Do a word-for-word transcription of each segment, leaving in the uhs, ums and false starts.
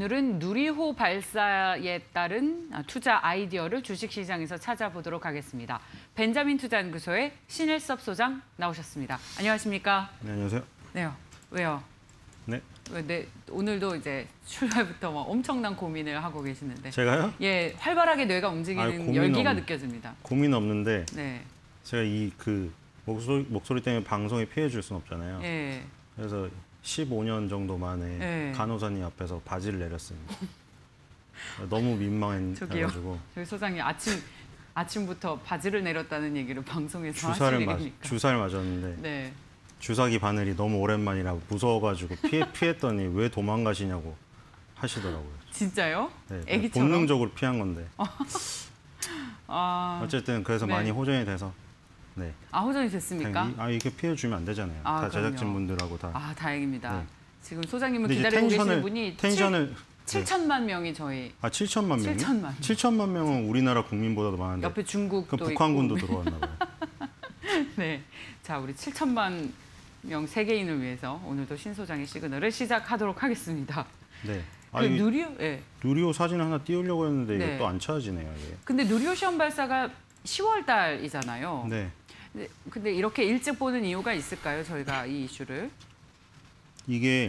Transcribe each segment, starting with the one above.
오늘은 누리호 발사에 따른 투자 아이디어를 주식시장에서 찾아보도록 하겠습니다. 벤자민 투자연구소의 신일섭 소장 나오셨습니다. 안녕하십니까? 네, 안녕하세요. 네, 왜요? 네. 네, 오늘도 이제 출발부터 막 엄청난 고민을 하고 계시는데. 제가요? 예, 활발하게 뇌가 움직이는 아유, 열기가 없, 느껴집니다. 고민 없는데 네. 제가 이 그 목소리, 목소리 때문에 방송에 피해 줄 수는 없잖아요. 예. 그래서 십오 년 정도 만에 예. 간호사님 앞에서 바지를 내렸습니다. 너무 민망해가지고. 저희 소장님 아침 아침부터 바지를 내렸다는 얘기를 방송에서 주사를 맞 하시니까. 주사를 맞았는데 네. 주사기 바늘이 너무 오랜만이라고 무서워가지고 피해 피했더니 왜 도망가시냐고 하시더라고요. 진짜요? 네, 애기처럼? 본능적으로 피한 건데. 아... 어쨌든 그래서 네. 많이 호전이 돼서. 네. 아, 호전이 됐습니까? 이, 아 이게 피해 주면 안 되잖아요. 아, 다 그럼요. 제작진분들하고 다. 아, 다행입니다. 네. 지금 소장님을 근데 이제 기다리고 텐션을- 계시는 분이 텐션을 칠천만 명이 저희 아 칠천만 명이요? 칠천만. 칠천만 명은 우리나라 국민보다도 많은데. 옆에 중국도 그럼 북한군도 있고. 들어왔나 봐요. 네. 자, 우리 칠천만 명 세계인을 위해서 오늘도 신 소장의 시그널을 시작하도록 하겠습니다. 네. 그 아, 이 누리호, 예. 누리호 사진 하나 띄우려고 했는데 네. 이게 또 안 찾아지네요. 이게. 근데 누리호 시험 발사가 시월 달이잖아요. 네. 근데, 근데 이렇게 일찍 보는 이유가 있을까요? 저희가 이 이슈를. 이게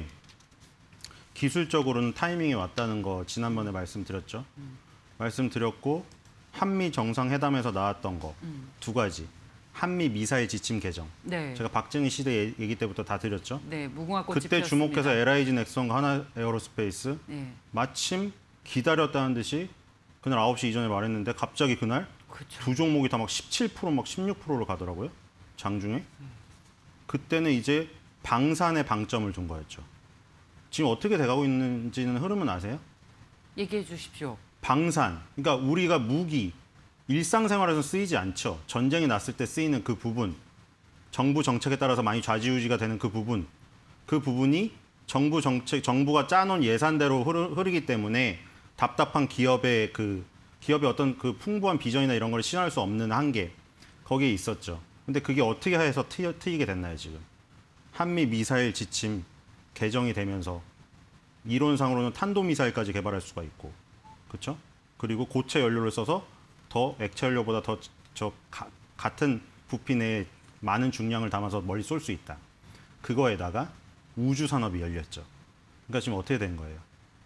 기술적으로는 타이밍이 왔다는 거 지난번에 말씀드렸죠. 음. 말씀드렸고 한미 정상회담에서 나왔던 거 두 음. 가지. 한미 미사일 지침 개정. 네. 제가 박정희 시대 얘기 때부터 다 드렸죠. 네, 무궁화 꽃이 그때 피었습니다. 주목해서 엘아이지 넥슨과 하나 에어로스페이스 네. 마침 기다렸다는 듯이 그날 아홉 시 이전에 말했는데 갑자기 그날 그렇죠. 두 종목이 다 막 십칠 퍼센트 막 십육 퍼센트로 가더라고요. 장중에. 그때는 이제 방산에 방점을 둔 거였죠. 지금 어떻게 돼가고 있는지는 흐름은 아세요? 얘기해 주십시오. 방산. 그러니까 우리가 무기, 일상생활에서 쓰이지 않죠. 전쟁이 났을 때 쓰이는 그 부분. 정부 정책에 따라서 많이 좌지우지가 되는 그 부분. 그 부분이 정부 정책, 정부가 짜놓은 예산대로 흐르, 흐르기 때문에 답답한 기업의 그 기업의 어떤 그 풍부한 비전이나 이런 걸 실현할 수 없는 한계 거기에 있었죠. 근데 그게 어떻게 해서 트여, 트이게 됐나요 지금? 한미 미사일 지침 개정이 되면서 이론상으로는 탄도미사일까지 개발할 수가 있고, 그렇죠? 그리고 고체 연료를 써서 더 액체 연료보다 더 저 같은 부피 내에 많은 중량을 담아서 멀리 쏠 수 있다. 그거에다가 우주 산업이 열렸죠. 그러니까 지금 어떻게 된 거예요?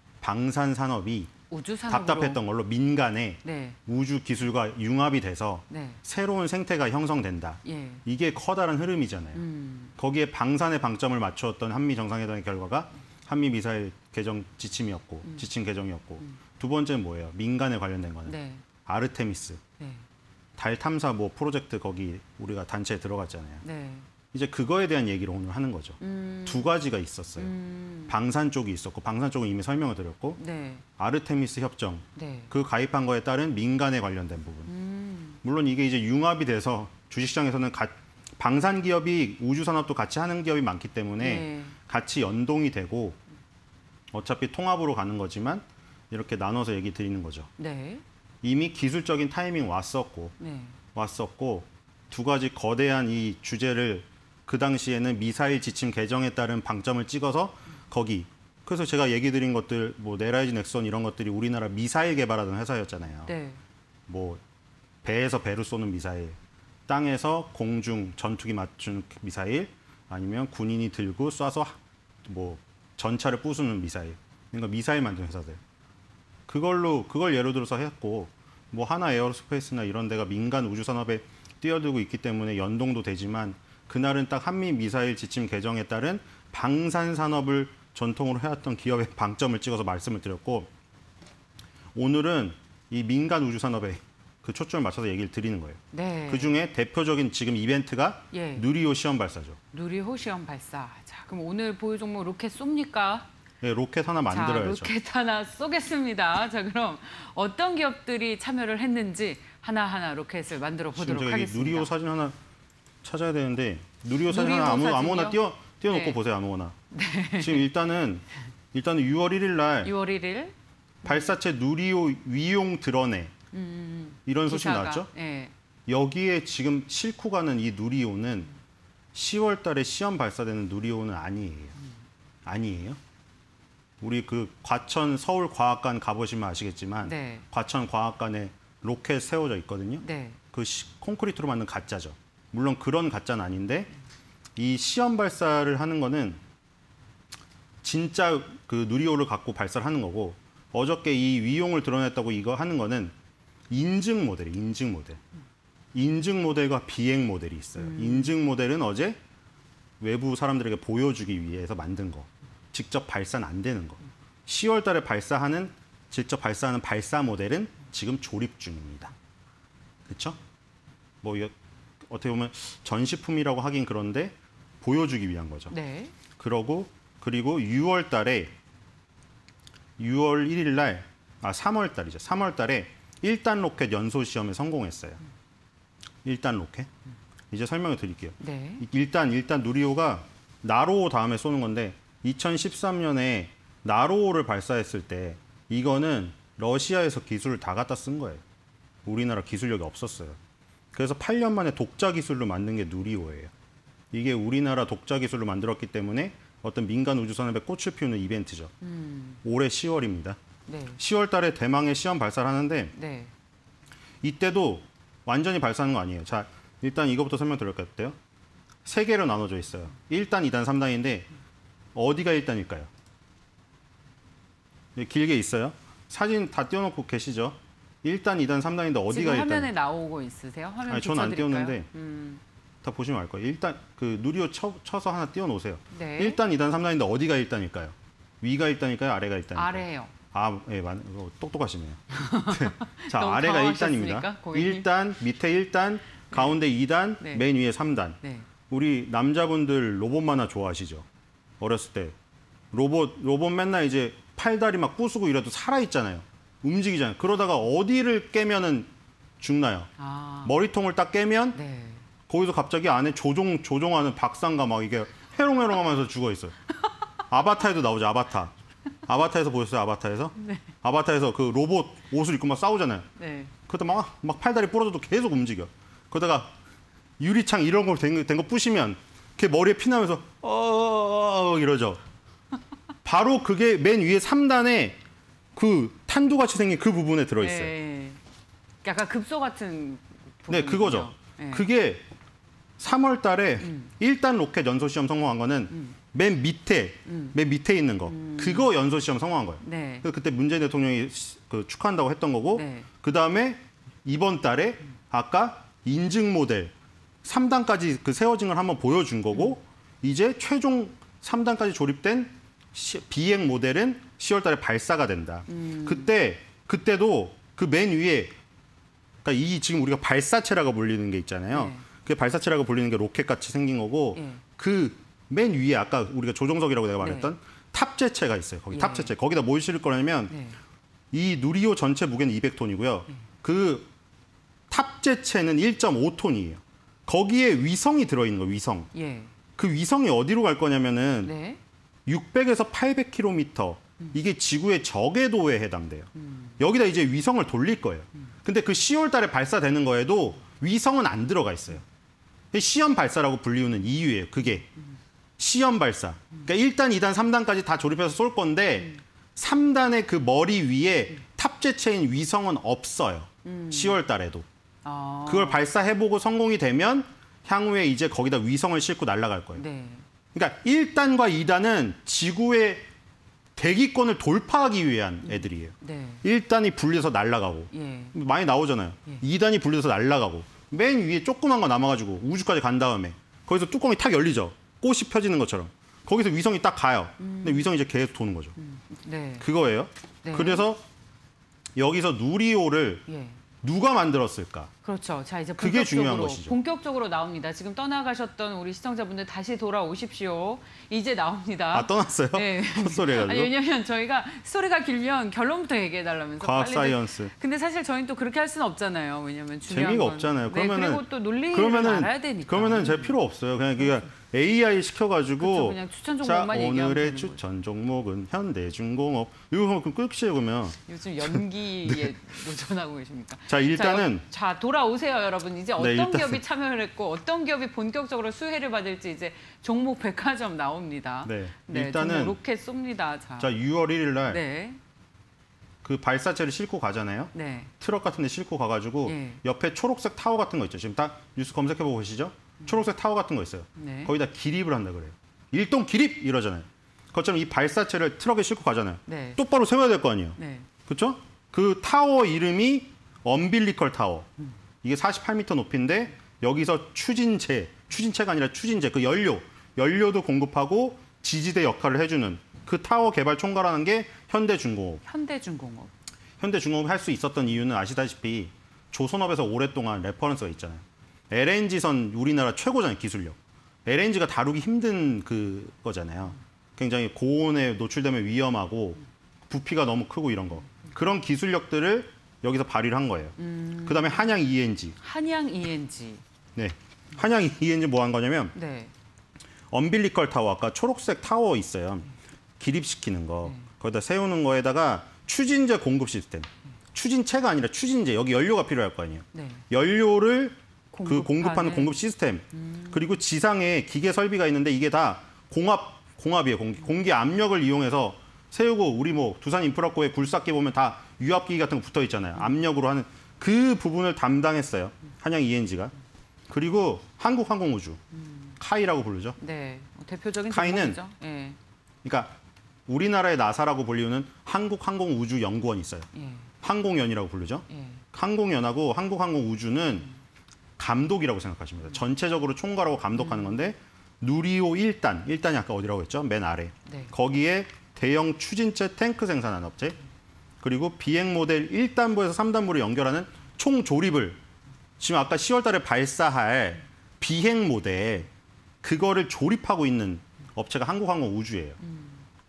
방산 산업이 우주 산업으로. 답답했던 걸로 민간에 네. 우주 기술과 융합이 돼서 네. 새로운 생태가 형성된다. 예. 이게 커다란 흐름이잖아요. 음. 거기에 방산의 방점을 맞추었던 한미 정상회담의 결과가 한미 미사일 개정 지침이었고, 음. 지침 개정이었고, 음. 두 번째는 뭐예요? 민간에 관련된 거는 네. 아르테미스, 네. 달 탐사 뭐 프로젝트 거기 우리가 단체에 들어갔잖아요. 네. 이제 그거에 대한 얘기를 오늘 하는 거죠. 음. 두 가지가 있었어요. 음. 방산 쪽이 있었고, 방산 쪽은 이미 설명을 드렸고, 네. 아르테미스 협정, 네. 그 가입한 거에 따른 민간에 관련된 부분. 음. 물론 이게 이제 융합이 돼서 주식시장에서는 가, 방산 기업이 우주 산업도 같이 하는 기업이 많기 때문에 네. 같이 연동이 되고 어차피 통합으로 가는 거지만 이렇게 나눠서 얘기 드리는 거죠. 네. 이미 기술적인 타이밍 왔었고 네. 왔었고 두 가지 거대한 이 주제를 그 당시에는 미사일 지침 개정에 따른 방점을 찍어서 거기 그래서 제가 얘기 드린 것들 뭐 엘아이지 넥슨 이런 것들이 우리나라 미사일 개발하던 회사였잖아요. 네. 뭐 배에서 배로 쏘는 미사일, 땅에서 공중 전투기 맞추는 미사일, 아니면 군인이 들고 쏴서 뭐 전차를 부수는 미사일. 그러니까 미사일 만드는 회사들. 그걸로 그걸 예로 들어서 했고 뭐 하나 에어로스페이스나 이런 데가 민간 우주 산업에 뛰어들고 있기 때문에 연동도 되지만 그날은 딱 한미 미사일 지침 개정에 따른 방산 산업을 전통으로 해왔던 기업의 방점을 찍어서 말씀을 드렸고 오늘은 이 민간 우주 산업에 그 초점을 맞춰서 얘기를 드리는 거예요. 네. 그 중에 대표적인 지금 이벤트가 예. 누리호 시험 발사죠. 누리호 시험 발사. 자, 그럼 오늘 보유 종목 로켓 쏩니까? 네, 로켓 하나 만들어야죠. 자, 로켓 하나 쏘겠습니다. 자, 그럼 어떤 기업들이 참여를 했는지 하나하나 로켓을 만들어 보도록 지금 하겠습니다. 누리호 사진 하나 찾아야 되는데 누리호 사진 누리호 하나 아무, 사진이요? 아무거나 띄워, 띄워놓고 네. 보세요. 아무거나. 지금 일단은 일단은 유월 일일 날 유월 일일 발사체 누리호 위용 드러내 음, 이런 소식 기사가, 나왔죠? 예. 여기에 지금 싣고 가는 이 누리호는 시월 달에 시험 발사되는 누리호는 아니에요. 아니에요. 우리 그 과천 서울과학관 가보시면 아시겠지만 네. 과천 과학관에 로켓 세워져 있거든요. 네. 그 시, 콘크리트로 만든 가짜죠. 물론 그런 가짜는 아닌데 이 시험 발사를 하는 거는 진짜 그 누리호를 갖고 발사를 하는 거고 어저께 이 위용을 드러냈다고 이거 하는 거는 인증 모델이 인증 모델. 인증 모델과 비행 모델이 있어요. 음. 인증 모델은 어제 외부 사람들에게 보여주기 위해서 만든 거. 직접 발사는 안 되는 거. 시월 달에 발사하는 직접 발사하는 발사 모델은 지금 조립 중입니다. 그렇죠? 뭐 어떻게 보면 전시품이라고 하긴 그런데 보여주기 위한 거죠. 네. 그러고 그리고 유월 달에 유월 일일 날, 아 삼월 달이죠. 삼월 달에 일 단 로켓 연소 시험에 성공했어요. 일 단 로켓. 이제 설명을 드릴게요. 네. 일단 일단 누리호가 나로호 다음에 쏘는 건데 이천십삼 년에 나로호를 발사했을 때 이거는 러시아에서 기술을 다 갖다 쓴 거예요. 우리나라 기술력이 없었어요. 그래서 팔 년 만에 독자 기술로 만든 게 누리호예요. 이게 우리나라 독자 기술로 만들었기 때문에 어떤 민간 우주선업에 꽃을 피우는 이벤트죠. 음. 올해 시월입니다. 네. 시월 달에 대망의 시험 발사를 하는데 네. 이때도 완전히 발사하는 거 아니에요. 자, 일단 이거부터 설명드릴게요. 세 개로 나눠져 있어요. 일 단, 이 단, 삼 단인데 어디가 일 단일까요? 길게 있어요. 사진 다 띄워놓고 계시죠? 일 단, 이 단, 삼 단인데 어디가 지금 일 단? 화면에 나오고 있으세요? 화면 아니, 저는 안 비춰드릴까요? 띄웠는데 음. 다 보시면 알 거예요. 일단 그 누리호 쳐, 쳐서 하나 띄워놓으세요. 네. 일 단, 이 단, 삼 단인데 어디가 일 단일까요? 위가 일 단일까요? 아래가 일 단일까요? 아래요. 아, 예, 맞, 똑똑하시네요. 자, 너무 아래가 일 당황하셨습니까, 단입니다. 고객님? 일 단, 밑에 일 단, 가운데 이 단, 네. 맨 위에 삼 단. 네. 우리 남자분들 로봇 만화 좋아하시죠? 어렸을 때. 로봇, 로봇 맨날 이제 팔다리 막 부수고 이래도 살아있잖아요. 움직이잖아요. 그러다가 어디를 깨면은 죽나요? 아. 머리통을 딱 깨면 네. 거기서 갑자기 안에 조종, 조종하는 박사인가 막 이게 해롱해롱 하면서 죽어 있어요. 아바타에도 나오죠, 아바타. 아바타에서 보셨어요, 아바타에서? 네. 아바타에서 그 로봇 옷을 입고 막 싸우잖아요. 네. 그러다 막, 막 팔다리 부러져도 계속 움직여. 그러다가 유리창 이런 걸 된 거 부시면 걔 머리에 피나면서 어 이러죠. 바로 그게 맨 위에 삼 단에 그 탄두같이 생긴 그 부분에 들어있어요. 네. 약간 급소 같은 부분이군요. 네, 그거죠. 네. 그게 삼월 달에 음. 일 단 로켓 연소 시험 성공한 거는 음. 맨 밑에, 음. 맨 밑에 있는 거. 음. 그거 연소 시험 성공한 거예요. 네. 그래서 그때 문재인 대통령이 그 축하한다고 했던 거고, 네. 그 다음에 이번 달에 아까 인증 모델 삼 단까지 그 세워진 걸 한번 보여준 거고, 음. 이제 최종 삼 단까지 조립된 시, 비행 모델은 시월 달에 발사가 된다. 음. 그때, 그때도 그 맨 위에, 그러니까 이 지금 우리가 발사체라고 불리는 게 있잖아요. 네. 그 발사체라고 불리는 게 로켓 같이 생긴 거고, 네. 그 맨 위에 아까 우리가 조종석이라고 내가 말했던 네. 탑재체가 있어요. 거기 예. 탑재체. 거기다 뭘 실을 거냐면 네. 이 누리호 전체 무게는 이백 톤이고요. 네. 그 탑재체는 일 점 오 톤이에요. 거기에 위성이 들어있는 거예요. 위성. 예. 그 위성이 어디로 갈 거냐면은 네. 육백에서 팔백 킬로미터. 이게 지구의 적외도에 해당돼요. 음. 여기다 이제 위성을 돌릴 거예요. 근데 그 시월 달에 발사되는 거에도 위성은 안 들어가 있어요. 시험 발사라고 불리우는 이유예요. 그게. 시험 발사. 그러니까 일 단, 이 단, 삼 단까지 다 조립해서 쏠 건데 삼 단의 그 머리 위에 탑재체인 위성은 없어요. 음. 시월 달에도. 아. 그걸 발사해보고 성공이 되면 향후에 이제 거기다 위성을 싣고 날아갈 거예요. 네. 그러니까 일 단과 이 단은 지구의 대기권을 돌파하기 위한 애들이에요. 네. 일 단이 분리해서 날아가고. 예. 많이 나오잖아요. 예. 이 단이 분리해서 날아가고. 맨 위에 조그만 거 남아가지고 우주까지 간 다음에 거기서 뚜껑이 탁 열리죠. 꽃이 펴지는 것처럼. 거기서 위성이 딱 가요. 음. 근데 위성이 이제 계속 도는 거죠. 음. 네. 그거예요. 네. 그래서 여기서 누리호를 예. 누가 만들었을까? 그렇죠. 자, 이제 그게 중요한 본격적으로 것이죠. 본격적으로 나옵니다. 지금 떠나가셨던 우리 시청자분들 다시 돌아오십시오. 이제 나옵니다. 아, 떠났어요? 네. 헛소리 해가지고. 아니, 왜냐면 저희가 스토리가 길면 결론부터 얘기해달라면서. 과학 빨리 사이언스. 근데 사실 저희는 또 그렇게 할 수는 없잖아요. 왜냐면 중요한 재미가 건. 없잖아요. 네, 그러면은 그리고 또 논리를 그러면은 알아야 되니까. 그러면은 제 필요 없어요. 그냥 그게 에이아이 시켜가지고 그쵸, 그냥 추천 자 종목만 얘기하면 오늘의 되는 추천 종목은 현대중공업 이거 그 끝이에요 그러면. 요즘 연기에 도전하고 계십니까? 자 일단은 자, 자 돌아오세요 여러분. 이제 어떤 네, 일단... 기업이 참여를 했고 어떤 기업이 본격적으로 수혜를 받을지 이제 종목 백화점 나옵니다. 네, 네 일단은 로켓 쏩니다. 자, 자 유월 일일 날 네. 그 발사체를 싣고 가잖아요. 네. 트럭 같은 데 싣고 가가지고 예. 옆에 초록색 타워 같은 거 있죠. 지금 딱 뉴스 검색해보고 계시죠? 초록색 타워 같은 거 있어요. 네. 거기다 기립을 한다 그래요. 일동 기립 이러잖아요. 그것처럼 이 발사체를 트럭에 싣고 가잖아요. 네. 똑바로 세워야 될 거 아니에요. 네. 그렇죠? 그 타워 이름이 엄빌리컬 타워. 이게 사십팔 미터 높이인데 여기서 추진체, 추진체가 아니라 추진제, 그 연료, 연료도 공급하고 지지대 역할을 해주는 그 타워 개발 총괄하는 게 현대중공업. 현대중공업. 현대중공업이 할 수 있었던 이유는 아시다시피 조선업에서 오랫동안 레퍼런스가 있잖아요. 엘엔지선 우리나라 최고잖아요, 기술력. 엘엔지가 다루기 힘든 그 거잖아요. 굉장히 고온에 노출되면 위험하고 부피가 너무 크고 이런 거. 그런 기술력들을 여기서 발휘를 한 거예요. 음... 그다음에 한양 이엔지. 한양 이엔지. 네. 한양 이엔지 뭐 한 거냐면 네. 엄빌리컬 타워, 아까 초록색 타워 있어요. 기립시키는 거. 네. 거기다 세우는 거에다가 추진제 공급 시스템. 추진체가 아니라 추진제. 여기 연료가 필요할 거 아니에요. 네. 연료를 그 공급하는 공급 시스템. 음. 그리고 지상에 기계 설비가 있는데 이게 다 공압, 공압이에요. 공기, 공기 압력을 이용해서 세우고 우리 뭐 두산 인프라코에 굴삭기 보면 다 유압기기 같은 거 붙어 있잖아요. 압력으로 하는 그 부분을 담당했어요. 한양 이엔지가. 그리고 한국항공우주. 음. 카이라고 부르죠. 네. 대표적인 카이는 종목이죠. 네. 그러니까 우리나라의 나사라고 불리우는 한국항공우주연구원이 있어요. 예. 항공연이라고 부르죠. 예. 항공연하고 한국항공우주는 감독이라고 생각하시면 돼요. 전체적으로 총괄하고 감독하는 건데 누리호 일 단, 일 단이 아까 어디라고 했죠? 맨 아래. 네. 거기에 대형 추진체 탱크 생산하는 업체, 그리고 비행 모델 일 단부에서 삼 단부를 연결하는 총 조립을 지금 아까 시월 달에 발사할 비행 모델 그거를 조립하고 있는 업체가 한국항공우주예요. 음.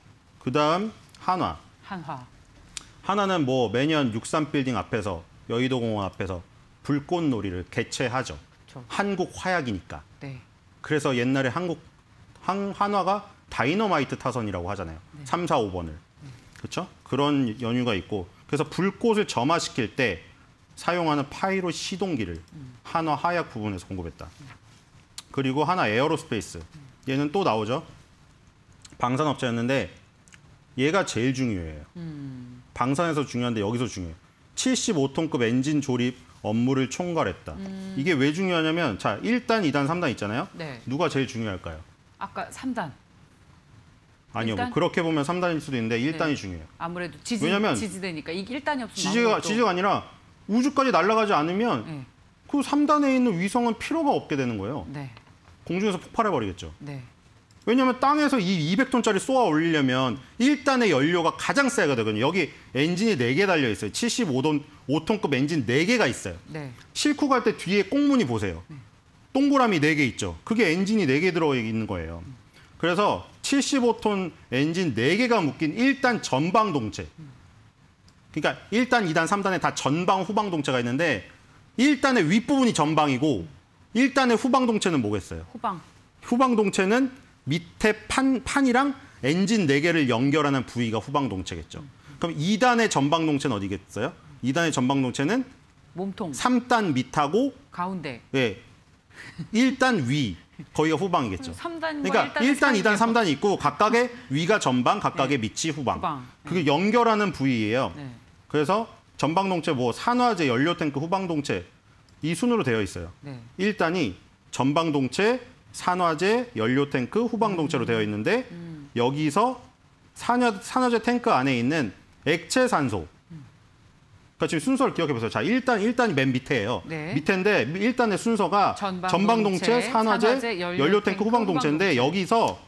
그다음 한화. 한화. 한화는 뭐 매년 육삼 빌딩 앞에서 여의도공원 앞에서 불꽃놀이를 개최하죠. 그렇죠. 한국 화약이니까. 네. 그래서 옛날에 한국 한, 한화가 다이너마이트 타선이라고 하잖아요. 네. 삼, 사, 오 번을. 네. 그렇죠? 그런 연유가 있고 그래서 불꽃을 점화시킬 때 사용하는 파이로 시동기를 음. 한화 화약 부분에서 공급했다. 음. 그리고 한화 에어로스페이스. 얘는 또 나오죠. 방산업체였는데 얘가 제일 중요해요. 음. 방산에서 중요한데 여기서 중요해요. 칠십오 톤급 엔진 조립 업무를 총괄했다. 음. 이게 왜 중요하냐면 자, 일 단, 이 단, 삼 단 있잖아요. 네. 누가 제일 중요할까요? 아까 삼 단. 아니요. 뭐 그렇게 보면 삼 단일 수도 있는데 일 단이 네. 중요해요. 아무래도 지지, 왜냐면 지지대니까 이 일 단이 없으면 지지가, 지지가 아니라 우주까지 날아가지 않으면 네. 그 삼 단에 있는 위성은 필요가 없게 되는 거예요. 네. 공중에서 폭발해버리겠죠. 네. 왜냐하면 땅에서 이 이백 톤짜리 쏘아 올리려면 일 단의 연료가 가장 세야 되거든요. 여기 엔진이 네 개 달려 있어요. 칠십오 톤, 오 톤급 엔진 네 개가 있어요. 네. 싣고 갈 때 뒤에 꽁무니 보세요. 네. 동그라미 네 개 있죠. 그게 엔진이 네 개 들어 있는 거예요. 그래서 칠십오 톤 엔진 네 개가 묶인 일 단 전방 동체. 그러니까 일 단, 이 단, 삼 단에 다 전방, 후방 동체가 있는데 일 단의 윗부분이 전방이고 일 단의 후방 동체는 뭐겠어요? 후방. 후방 동체는 밑에 판, 판이랑 엔진 네 개를 연결하는 부위가 후방 동체겠죠. 그럼 이 단의 전방 동체는 어디겠어요? 이 단의 전방 동체는 몸통. 삼 단 밑하고 가운데. 예. 일 단 위. 거기가 후방이겠죠. 삼 단과 그러니까 일 단, 이 단, 삼 단이 있고 각각의 위가 전방, 각각의 네. 밑이 후방. 후방. 그게 네. 연결하는 부위예요. 네. 그래서 전방 동체 뭐 산화제, 연료 탱크, 후방 동체 이 순으로 되어 있어요. 네. 일 단이 전방 동체, 산화제, 연료 탱크, 후방 동체로 음. 되어 있는데 음. 여기서 산화, 산화제 탱크 안에 있는 액체 산소. 음. 그러니까 지금 순서를 기억해 보세요. 자, 일 단, 일 단이 맨 밑에예요. 네. 밑에인데 일 단의 순서가 전방, 전방 동체, 동체, 산화제, 산화제 연료, 연료 탱크, 후방 동체인데 동체. 여기서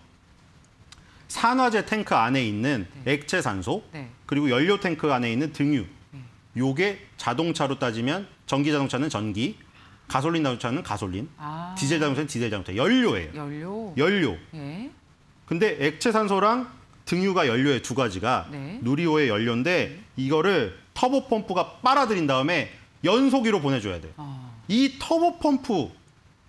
산화제 탱크 안에 있는 네. 액체 산소 네. 그리고 연료 탱크 안에 있는 등유. 네. 요게 자동차로 따지면 전기 자동차는 전기, 가솔린 자동차는 가솔린, 아. 디젤 자동차는 디젤 자동차. 연료예요. 연료. 연료. 예. 근데 액체 산소랑 등유가 연료의 두 가지가 네. 누리호의 연료인데 이거를 터보 펌프가 빨아들인 다음에 연소기로 보내줘야 돼요. 아. 이 터보 펌프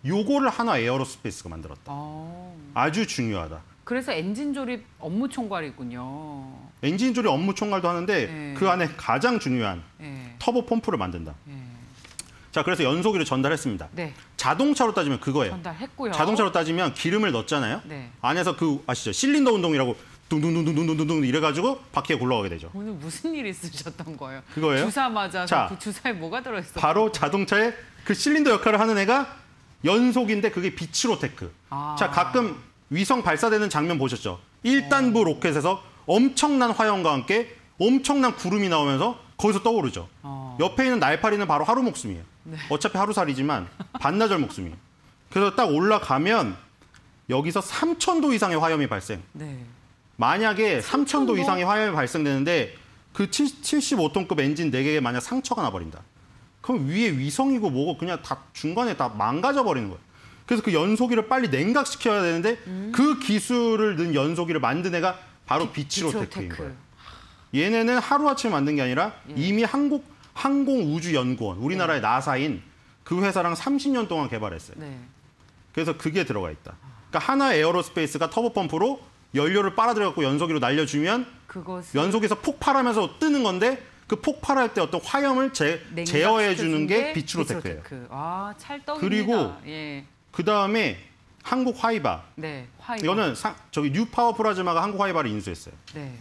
요거를 하나 에어로스페이스가 만들었다. 어. 아주 중요하다. 그래서 엔진 조립 업무 총괄이군요. 엔진 조립 업무 총괄도 하는데 네. 그 안에 가장 중요한 네. 터보 펌프를 만든다. 네. 자, 그래서 연소기를 전달했습니다. 네. 자동차로 따지면 그거예요. 전달했고요. 자동차로 따지면 기름을 넣었잖아요. 네. 안에서 그 아시죠? 실린더 운동이라고 둥둥둥둥둥둥둥 이래가지고 바퀴에 굴러가게 되죠. 오늘 무슨 일 있으셨던 거예요? 그거예요? 주사 맞아서 자, 그 주사에 뭐가 들어있어요? 바로 자동차의 그 실린더 역할을 하는 애가 연속인데 그게 비치로테크. 아. 자, 가끔 위성 발사되는 장면 보셨죠? 일 단부 어. 로켓에서 엄청난 화염과 함께 엄청난 구름이 나오면서 거기서 떠오르죠. 어. 옆에 있는 날파리는 바로 하루 목숨이에요. 네. 어차피 하루살이지만 반나절 목숨이에요. 그래서 딱 올라가면 여기서 삼천 도 이상의 화염이 발생. 네. 만약에 삼천 도 삼천 도? 이상의 화염이 발생되는데 그 칠십오 톤급 엔진 네 개에 만약 상처가 나버린다. 그럼 위에 위성이고 뭐고 그냥 다 중간에 다 망가져 버리는 거예요. 그래서 그 연소기를 빨리 냉각시켜야 되는데 음. 그 기술을 넣은 연소기를 만든 애가 바로 비치로테크인 비치로테크. 거예요. 얘네는 하루아침에 만든 게 아니라 예. 이미 한국 항공우주연구원, 우리나라의 나사인 그 회사랑 삼십 년 동안 개발했어요. 네. 그래서 그게 들어가 있다. 그러니까 하나 에어로스페이스가 터보펌프로 연료를 빨아들여갖고 연소기로 날려주면 그것을 연소기에서 폭발하면서 뜨는 건데 그 폭발할 때 어떤 화염을 제, 제어해주는 게 비치로테크예요. 비치로테크. 아, 찰떡입니다. 그리고 예. 그 다음에 한국 화이바. 네. 화이바. 이거는 상, 저기 뉴파워 플라즈마가 한국 화이바를 인수했어요. 네.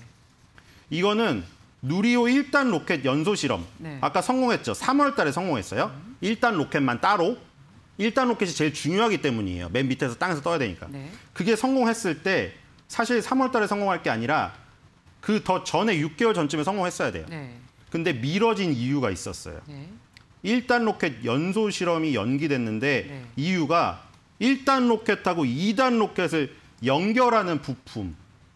이거는 누리호 일 단 로켓 연소 실험. 네. 아까 성공했죠. 삼월 달에 성공했어요. 음. 일 단 로켓만 따로. 일 단 로켓이 제일 중요하기 때문이에요. 맨 밑에서 땅에서 떠야 되니까. 네. 그게 성공했을 때 사실 삼월 달에 성공할 게 아니라 그 더 전에 육 개월 전쯤에 성공했어야 돼요. 네. 근데 미뤄진 이유가 있었어요. 네. 일 단 로켓 연소 실험이 연기됐는데 네. 이유가 일 단 로켓하고 이 단 로켓을 연결하는 부품,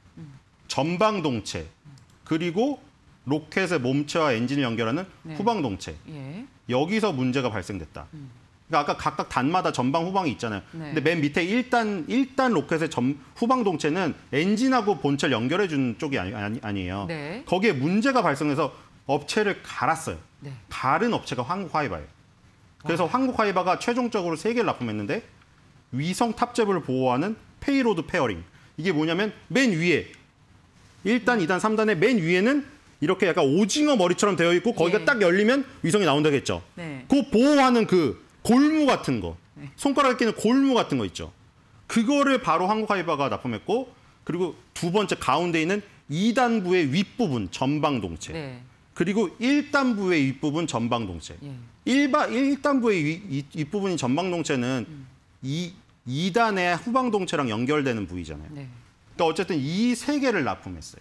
전방동체, 그리고 로켓의 몸체와 엔진을 연결하는 네. 후방동체. 예. 여기서 문제가 발생됐다. 그러니까 아까 각각 단마다 전방, 후방이 있잖아요. 네. 근데 맨 밑에 일 단, 일 단 로켓의 전, 후방동체는 엔진하고 본체를 연결해주는 쪽이 아니, 아니, 아니에요. 네. 거기에 문제가 발생해서 업체를 갈았어요. 네. 갈은 업체가 한국화이바예요. 그래서 한국화이바가 최종적으로 세 개를 납품했는데 위성 탑재부를 보호하는 페이로드 페어링. 이게 뭐냐면 맨 위에 일 단, 이 단, 삼 단의 맨 위에는 이렇게 약간 오징어 머리처럼 되어 있고 거기가 예. 딱 열리면 위성이 나온다겠죠. 네. 그 보호하는 그 골무 같은 거, 네. 손가락에 끼는 골무 같은 거 있죠. 그거를 바로 한국화이바가 납품했고 그리고 두 번째 가운데 있는 이 단부의 윗부분 전방동체. 네. 그리고 일 단부의 윗부분 전방동체. 예. 일바, 일 단부의 윗, 윗부분인 전방동체는 음. 이, 이 단의 후방동체랑 연결되는 부위잖아요. 네. 그러니까 어쨌든 이 세 개를 납품했어요.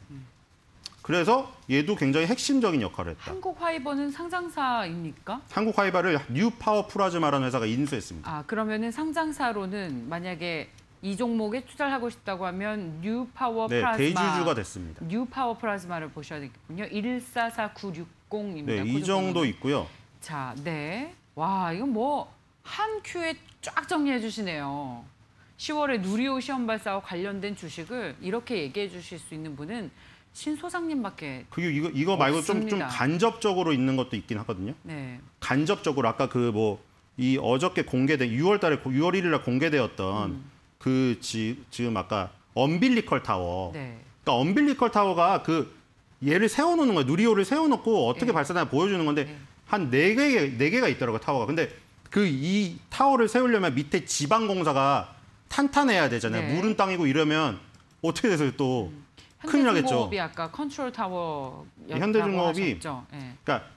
그래서 얘도 굉장히 핵심적인 역할을 했다. 한국 화이버는 상장사입니까? 한국 화이바를 뉴파워 플라즈마라는 회사가 인수했습니다. 아, 그러면은 상장사로는 만약에 이 종목에 투자를 하고 싶다고 하면 뉴파워 네, 플라즈마 대주주가 됐습니다. 뉴파워 플라즈마를 보셔야 되겠군요. 일사사구육공입니다. 네, 이 정도 있고요. 자, 네. 와, 이건 뭐 한 큐에 쫙 정리해 주시네요. 시월에 누리호 시험 발사와 관련된 주식을 이렇게 얘기해 주실 수 있는 분은 신 소장님밖에. 그리고 이거 이거 말고 좀 좀 없습니다. 간접적으로 있는 것도 있긴 하거든요. 네. 간접적으로 아까 그 뭐 이 어저께 공개된 유월 달에 유월 일일 날 공개되었던 음. 그 지, 지금 아까 엄빌리컬 타워. 네. 그러니까 엄빌리컬 타워가 그 얘를 세워놓는 거예요. 누리호를 세워놓고 어떻게 네. 발사되나 보여주는 건데 네. 한 네 개, 네 개가 있더라고요, 타워가. 근데 그 이 타워를 세우려면 밑에 지방공사가 탄탄해야 되잖아요. 네. 물은 땅이고 이러면 어떻게 돼서 또 큰일 나겠죠. 현대중공업이 아까 컨트롤 타워 현대중공업이 하셨죠? 예. 그러니까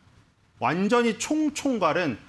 완전히 총총괄은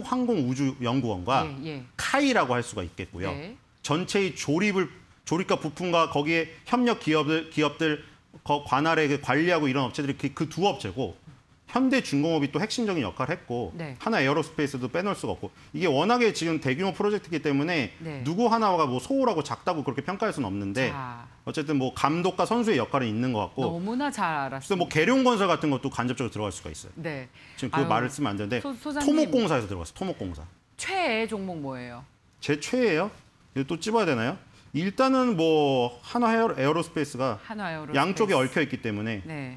한국항공우주연구원과 예, 예. 카이라고 할 수가 있겠고요. 네. 전체의 조립을 조립과 부품과 거기에 협력 기업들 기업들 거- 관할에 관리하고 이런 업체들이 그 두 업체고 현대중공업이 또 핵심적인 역할을 했고 네. 하나 에어로스페이스도 빼놓을 수가 없고 이게 워낙에 지금 대규모 프로젝트이기 때문에 네. 누구 하나가 뭐 소홀하고 작다고 그렇게 평가할 수는 없는데 자, 어쨌든 뭐 감독과 선수의 역할은 있는 것 같고 너무나 잘 그래서 알았어요. 뭐 계룡건설 같은 것도 간접적으로 들어갈 수가 있어요. 네. 지금 그 아유, 말을 쓰면 안 되는데 소- 소장님. 토목공사에서 들어갔어. 토목공사. 최애 종목 뭐예요? 제 최애예요. 이거 또 찝어야 되나요? 일단은 뭐 하나 에어- 에어로스페이스가 한화 에어로. 양쪽에 얽혀 있기 때문에 네.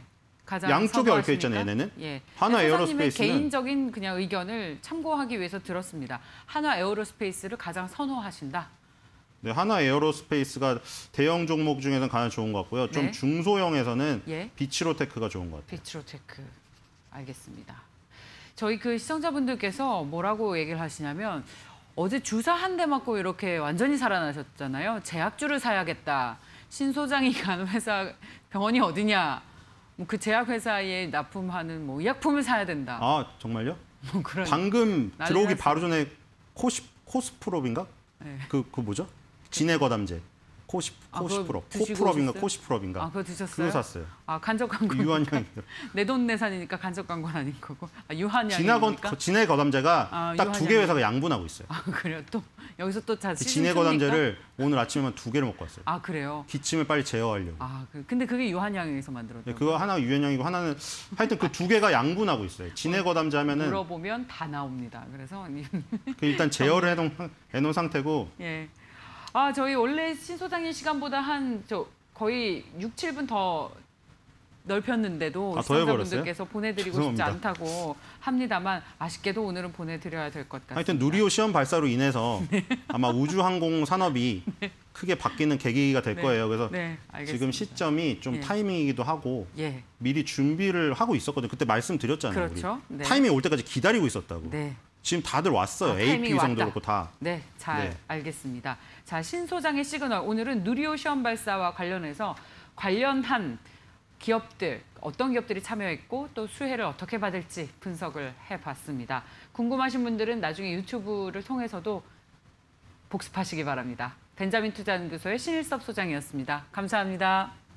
가장 양쪽에 얽혀 선호하십니까? 있잖아요, 얘네는. 예. 한화 소장님의 에어로스페이스는 개인적인 그냥 의견을 참고하기 위해서 들었습니다. 한화 에어로스페이스를 가장 선호하신다. 네, 한화 에어로스페이스가 대형 종목 중에서는 가장 좋은 것 같고요. 좀 네. 중소형에서는 예. 비치로테크가 좋은 것 같아요. 비트로테크. 알겠습니다. 저희 그 시청자분들께서 뭐라고 얘기를 하시냐면 어제 주사 한 대 맞고 이렇게 완전히 살아나셨잖아요. 제약주를 사야겠다. 신 소장이 가는 회사 병원이 어디냐. 뭐 그 제약회사에 납품하는 뭐 의약품을 사야 된다. 아, 정말요? 뭐 그런. 방금 난리 들어오기 났어요. 바로 전에 코시, 코스프롭인가? 네. 그, 그 뭐죠? 진해거담제. 코시, 아, 그거 코시프롭. 드시고 코프롭인가 오셨어요? 코시프롭인가? 아, 그거 드셨어요? 그거 샀어요. 아, 간접 광고. 유한양이. 내돈내산이니까 간접 광고는 아닌 거고. 아, 유한양이니까. 진해거, 진해거담제가 아, 딱 두 개 유한양이. 회사가 양분하고 있어요. 아, 그래요? 또 여기서 또 자, 그 시즌 진해거담제를 오늘 아침에만 두 개를 먹고 왔어요. 아, 그래요? 기침을 빨리 제어하려고. 아, 그, 근데 그게 유한양에서 만들었던 네, 그거 하나 유연형이고 하나는 하여튼 그 두 개가 양분하고 있어요. 진해거담제 하면은 물어보면 다 나옵니다. 그래서 그 일단 제어를 해놓은, 해놓은 상태고 예. 아, 저희 원래 신 소장님 시간보다 한 저 거의 육, 칠 분 더 넓혔는데도 아, 더 해버렸어요? 시청자분들께서 보내드리고 죄송합니다. 싶지 않다고 합니다만 아쉽게도 오늘은 보내드려야 될 것 같습니다. 하여튼 누리호 시험 발사로 인해서 아마 우주항공 산업이 크게 바뀌는 계기가 될 네. 거예요. 그래서 네, 알겠습니다. 지금 시점이 좀 예. 타이밍이기도 하고 예, 미리 준비를 하고 있었거든요. 그때 말씀드렸잖아요. 그렇죠. 우리. 네. 타이밍 올 때까지 기다리고 있었다고. 네. 지금 다들 왔어요. 아, 타이밍이 에이피 위성도 왔다. 그렇고 다. 네, 잘 네. 알겠습니다. 자, 신 소장의 시그널. 오늘은 누리호 시험 발사와 관련해서 관련한 기업들, 어떤 기업들이 참여했고 또 수혜를 어떻게 받을지 분석을 해봤습니다. 궁금하신 분들은 나중에 유튜브를 통해서도 복습하시기 바랍니다. 벤자민 투자연구소의 신일섭 소장이었습니다. 감사합니다.